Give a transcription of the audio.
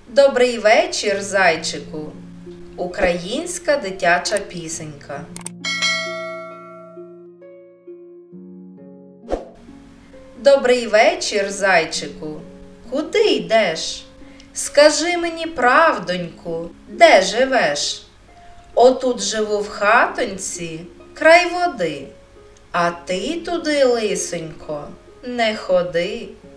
Добрий вечір, зайчику. Українська дитяча пісенька. Добрий вечір, зайчику. Куди йдеш? Скажи мені правдоньку, де живеш? Отут живу в хатоньці, край води. А ти туди, лисонько, не ходи.